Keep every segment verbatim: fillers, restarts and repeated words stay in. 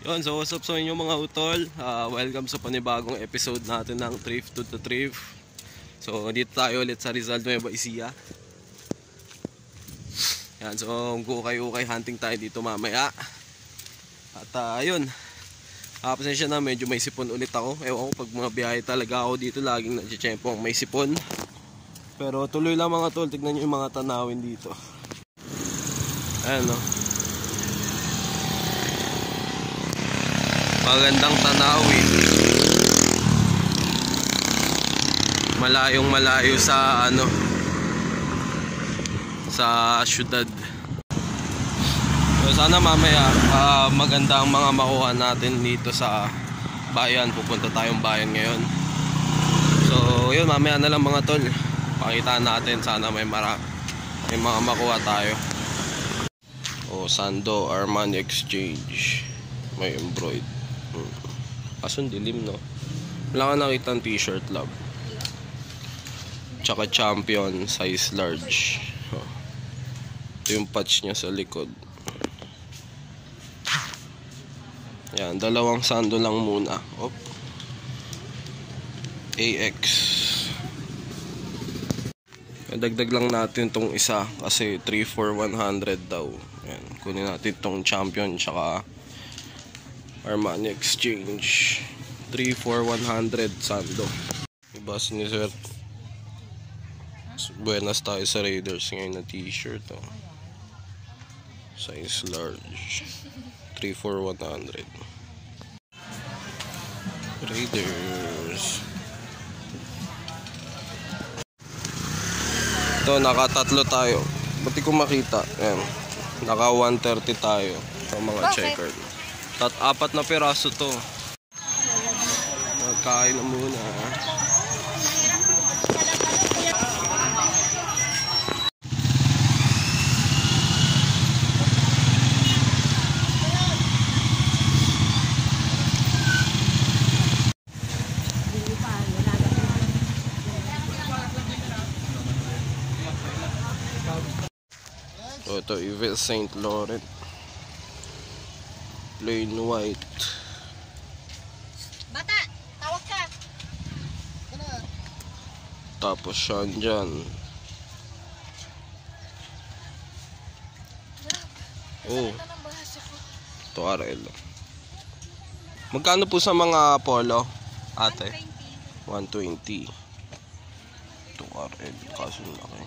Yun, so what's up sa inyo mga utol, uh, welcome sa panibagong episode natin ng Thrift to the Thrift. So dito tayo ulit sa Rizal, Nueva Ecija. Yan, so ukay-ukay hunting tayo dito mamaya. At uh, ayun, uh, pasensya na, medyo may sipon ulit ako. Ewan ko, pag mga biyahe talaga ako dito, laging nagchechempong may sipon. Pero tuloy lang mga tol, tignan nyo yung mga tanawin dito. Ayan no, magandang tanawin, malayong malayo sa ano, sa syudad. So sana mamaya uh, maganda ang mga makuha natin dito sa bayan. Pupunta tayong bayan ngayon. So yun, mamaya na lang mga tol, pakita natin, sana may mara may mga makuha tayo. O Sando Armani Exchange, may embroid. Hmm. Kaso dilim no, wala ka nakita ng t-shirt love. Tsaka Champion size large. Oh. Ito yung patch nya sa likod. Yan, dalawang Sando lang muna. Op. A X. Dagdag lang natin tong isa kasi three for one hundred daw. Yan, kunin natin tong Champion tsaka Armani Exchange. Three for one hundred Sando. Iba ni Sir. Buenas tayo sa Raiders ngayon na t-shirt. Oh. Size large. Three for one hundred. Raiders. Ito, nakatatlo tayo. Buti ko makita. Ayan. Naka one thirty tayo sa mga checkered. Tat apat na piraso to. Magkain na muna. So, ito, Yves Saint Laurent. Plain white. Bata, tawag ka. Tapos siyan dyan. Oh, ito R L. Magkano po sa mga polo, ate? one twenty. Ito R L, kaso laki.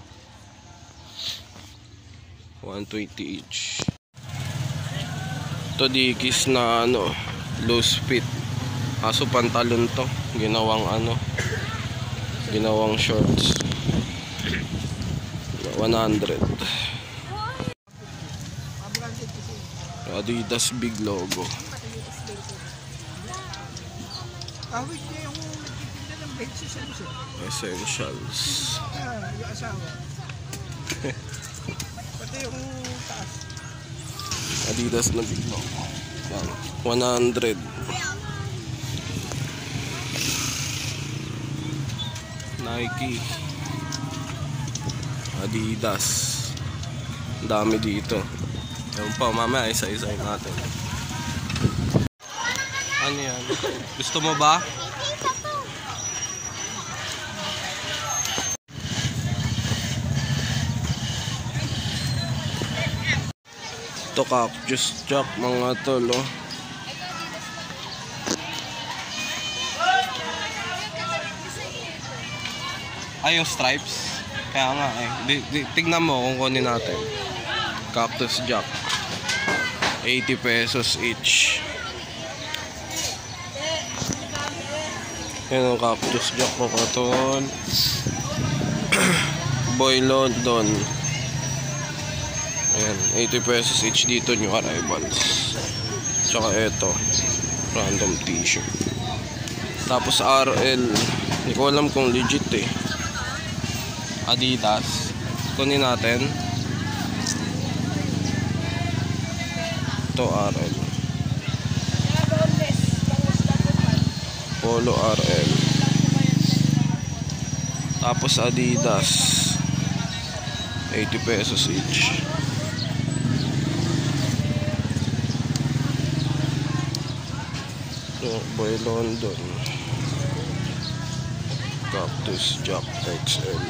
one twenty each. Ito Dickies na ano, loose fit. Aso pantalon to, ginawang ano, ginawang shorts. one hundred. Adidas big logo. Essentials. Adidas na big logo. one hundred. Nike, Adidas, dami dito. Ewan pa, mamaya isa-isahin natin. Ano yan? Gusto mo ba? Ito Cactus Jack mga tol, oh. Ay, yung stripes. Kaya nga eh. Di, di, tignan mo kung kunin natin. Cactus Jack. eighty pesos each. Yan ang Cactus Jack mga tol. Boy London. Ayan, eighty pesos each dito, new arrivals. Tsaka ito, random t-shirt. Tapos R L, hindi ko alam kung legit eh. Adidas, kunin natin. Ito R L. Polo R L. Tapos Adidas, eighty pesos each. Boy London. Cactus Jack X L.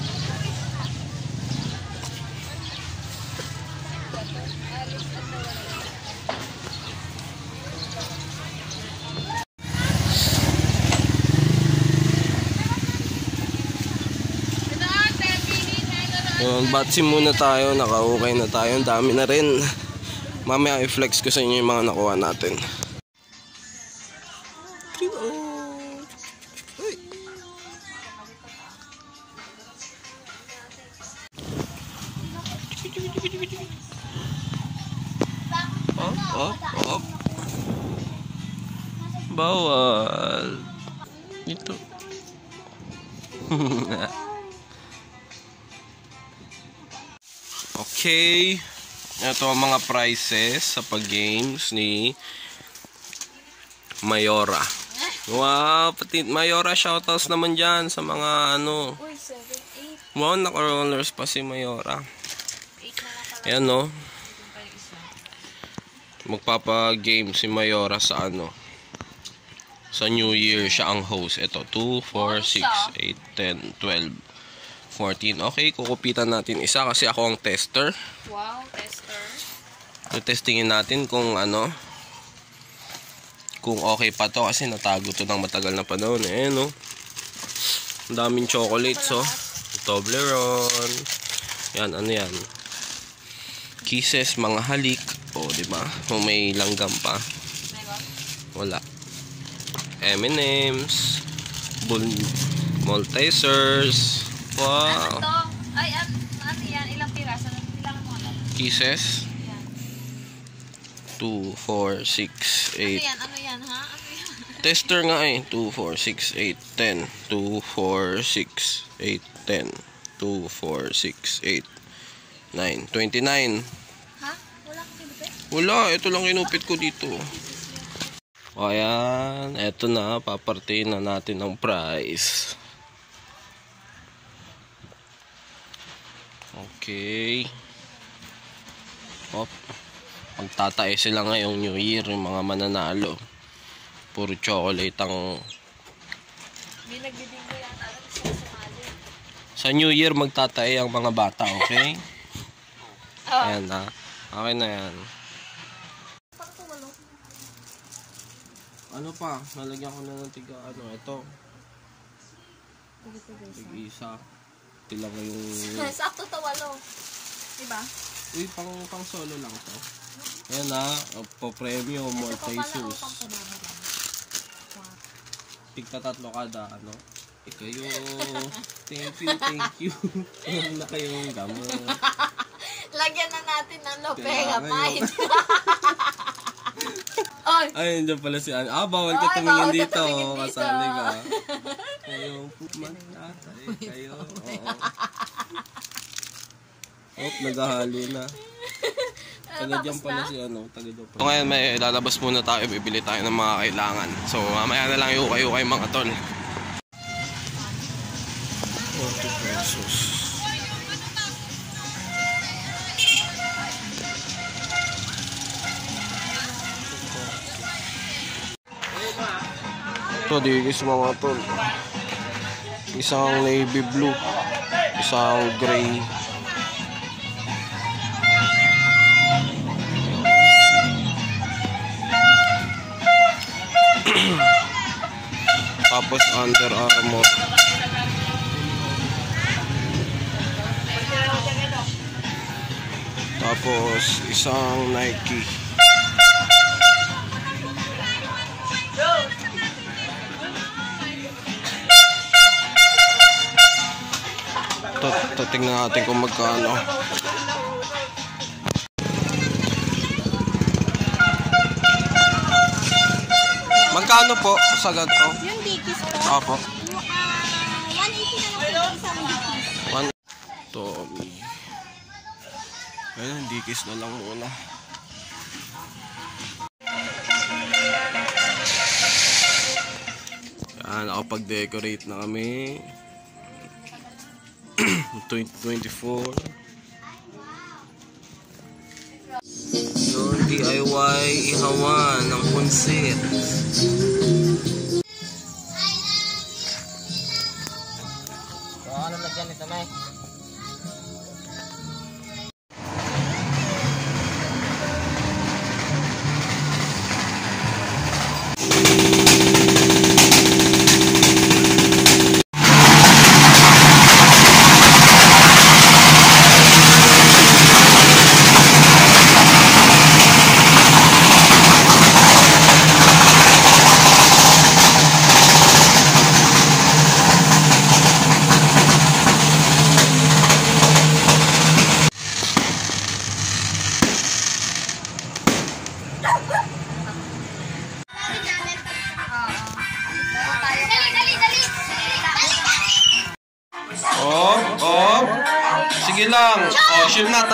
Yun, batsi muna tayo, naka-okay na tayo, ang dami na rin. Mamaya i-flex ko sa inyo yung mga nakuha natin. Op, op, op. Bawal. Ito. Okay, ito ang mga prices sa pag-games ni Mayora. Wow, pati Mayora, shoutouts naman dyan sa mga ano. Wow, naka-rollers pa si Mayora. Ayan no. Magpapa-game si Mayora sa ano. Sa New Year siya ang host. Ito, two, four, six, eight, ten, twelve. fourteen. Okay, kukupitan natin isa kasi ako ang tester. Wow, tester. So, testingin natin kung ano, kung okay pa to kasi natago to ng matagal na panahon. Eh, no? Ang daming chocolates, oh. Toblerone. Yan, ano yan? Kisses, mga halik. O, oh, diba? O, may langgam pa. Wala. M and M's. Bull Maltesers. Wow. Ano to? Ay, an, ano yan? Ilang piraso? Ilang mo alam? Kisses. Yan. two, four, six, eight. Ano yan? Ano yan, ha? Ano yan? Tester nga eh. two, four, six, eight, ten. two, four, six, eight, ten. two, four, six, eight, nine. twenty-nine. Ha? Wala kang kinupit? Wala. Ito lang kinupit ko dito. O ayan. Ito na. Papartiin na natin ang price. Okay. Op. Magtatae sila ngayong New Year, yung mga mananalo. Puro chocolate ang... Hindi nagbibingo yan. Alam siya sumali. Sa New Year, magtatae ang mga bata, okay? Oh. Ayan na. Okay na yan. Ano pa? Nalagyan ko na ng tiga, ano, ito. Tig-isa. Tilang yung... Sakto to walo. Diba? Uy, pang, pang solo lang to. Ayan na, po-premium, more pesos. Tigta tatlo kada, ano. Eh kayo, thank you, thank you. Ayan na kayong gamot. Lagyan na natin ng Lopega Pine. Ay! Ay, nandiyan pala si Ana. Ah, bawal ka Ay, tumingin bawal ka dito. tumingin dito. Kasali ka. Kayo, magtatay. Kayo, oo. Oh, naghahalo na. Taga dyan pala si ano. Taga dyan pala. So ngayon, may lalabas muna tayo. Bibili tayo ng mga kailangan. So, mamaya na lang yung kayo kayo mga tol. forty pesos. Ito, digis mga tol. Isang navy blue. Isang gray. Tapos Under Armour. Tapos isang Nike. Tingnan natin kung magkano. Magkano po sa ganito? Yung dikis po. Opo. Uh, one eighty na lang po sa dikis. One. Tommy. Ayun, dikis na lang muna. Yan, nakapag-decorate na kami. twenty twenty-four. Yung D I Y ihawan ng punsit.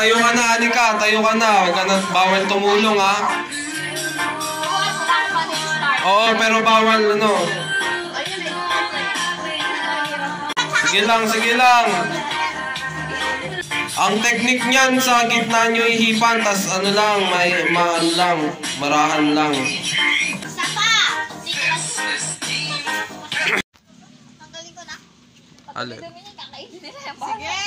tayo ka na, halika. Tayo ka na. Huwag ka na, bawal tumulong, ha? Oo, pero bawal, ano. Sige lang, sige lang. Ang teknik niyan, sa gitna nyo ihipan, tas ano lang, may, ma, ano lang, marahan lang. Alin? Sige!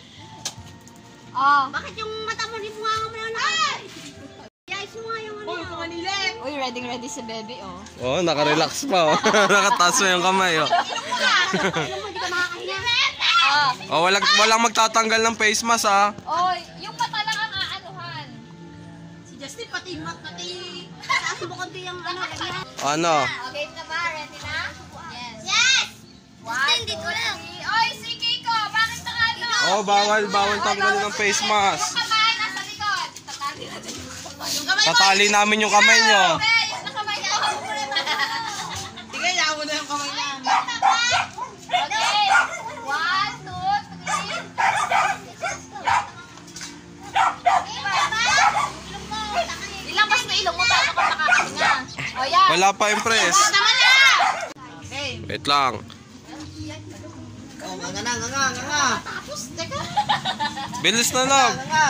Oh. Bakit yung mata mo, di mo nga mo na ay! Guys, mo nga yung ano. Uy, kumanila. Uy, ready ready si baby, oh. Oo, oh, naka-relax pa, oh. Nakataas mo yung kamay, oh. Ilong mo nga. Ilong mo, di ka makakahiya. Oh, walang, walang magtatanggal ng face mask, ha? Oy, yung mata lang ang aanuhan. Si Justin, pati mat, pati... Taas mo konti yung ano, lagyan. Ano? Okay na ba? Ready na? Yes! Yes! One, two, three. Oy, si Kiko, bakit na ano? Oh, bawal, bawal tanggalin ng face mask. Yung kamay nasa likod. Tatali natin yung kamay. Yung kamay mo. Tatali namin yung kamay nyo. Be, yung sa kamay niya. Sige, yaw mo na yung kamay niya. Okay. One, two, three. Ilabas mo ilong mo paano ka nakakahinga. O yan. Wala pa, Impress. Tama na! Okay. Wait lang. Oh, nga nga nga nga nga. Tapos, teka. Bilis na lang. Nga.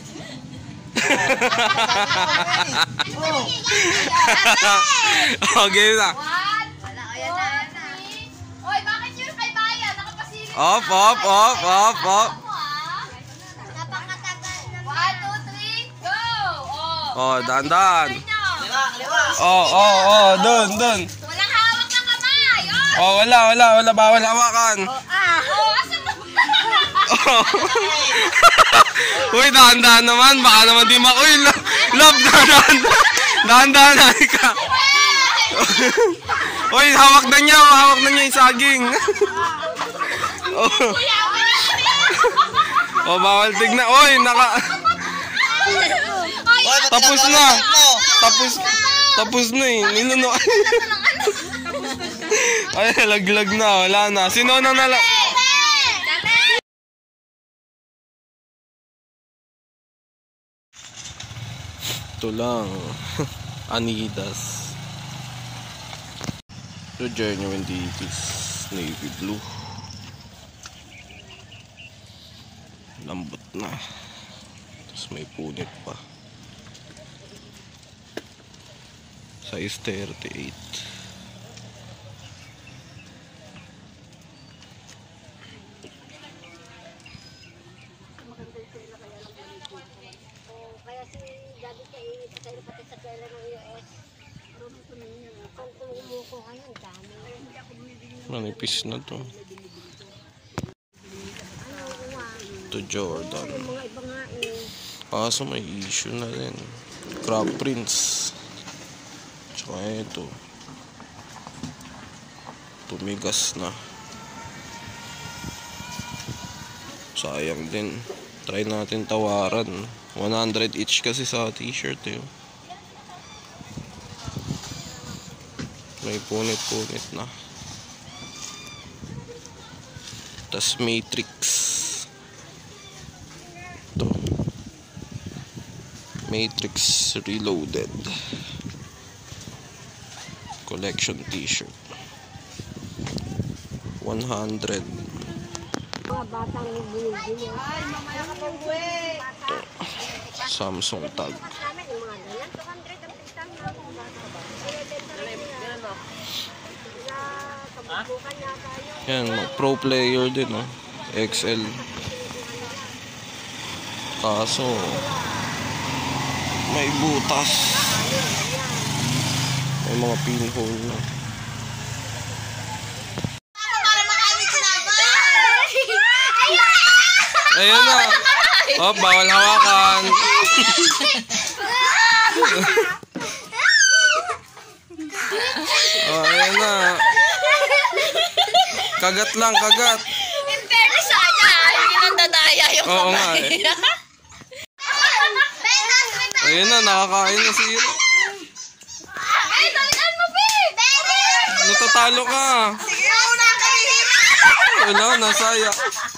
Okay na. One, two, three. Oy, bakit yun kay Bayan? Nakapasilip na. Off, off, off, off, off. Napakatagal naman. One, two, three, go! Oh, Oh, dahan-dahan. Kaliwa, kaliwa. Oh, oh, oh, dun, dun. Walang hawak ng kamay. Oh, Oh, wala, wala, wala. Bawal hawakan. ah. Oh, asan na? Uy, dahan-dahan naman. Baka naman di ma... Uy, love, love, dahan-dahan. Dahan-dahan, halika. Uy, hawak na niya. Hawak na niya yung saging. Oh, oh, bawal tignan. Uy, naka... Tapos na. Tapos, tapos na eh. Ninuno. Ay, laglag na. Wala na. Sino na nala... Ito lang. Anidas. Ito genuine deities. Navy blue. Lambot na. Tapos may punit pa. Size thirty-eight. Kaya si Daddy kay sa pati sa kailan ng U S. Kung umuko ngayon, dami. Manipis na to. Ito Jordan. Mga iba nga eh. Kaso may issue na rin. Crab prints. Tsaka ito. Tumigas na. Sayang din. Try natin tawaran. one hundred each kasi sa t-shirt eh. May punit-punit na. Tas Matrix. Ito. Matrix Reloaded. Collection t-shirt. one hundred. Mga batang binibili. Ay, mamaya ka pang buwi. Ito. Samsung tag. Namin yung mga ganyan. two hundred ang pisang na mga bata ba? Kaya benta rin nila. Kaya kabubukan na tayo. Yan, pro player din oh. X L. Kaso may butas. May mga pinhole na. Para makamit na ba? Ayun na. Oh, bawal hawakan. Oh, ayun na. Kagat lang, kagat. In fairness sa kanya, hindi nang dadaya yung Oo nga kamay. eh. Ayun na, nakakain na si Hiro. Ay, talian mo, babe! Natatalo ka. Sige, una kayo! Wala, nasaya.